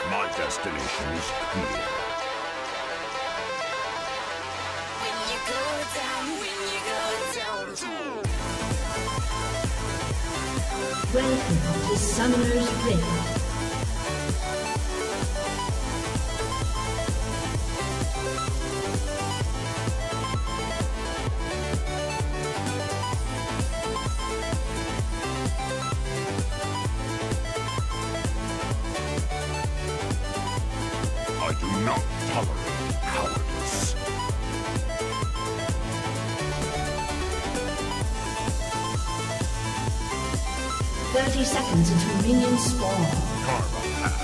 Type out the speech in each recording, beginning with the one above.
My destination is clear. When you go down. Welcome to Summoner's Rift. I do not tolerate cowardice. "30 seconds until minions spawn." Karma path.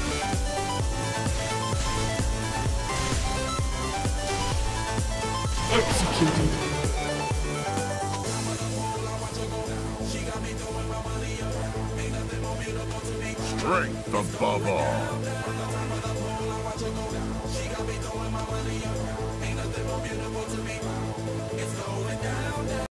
Executed. Strength above all.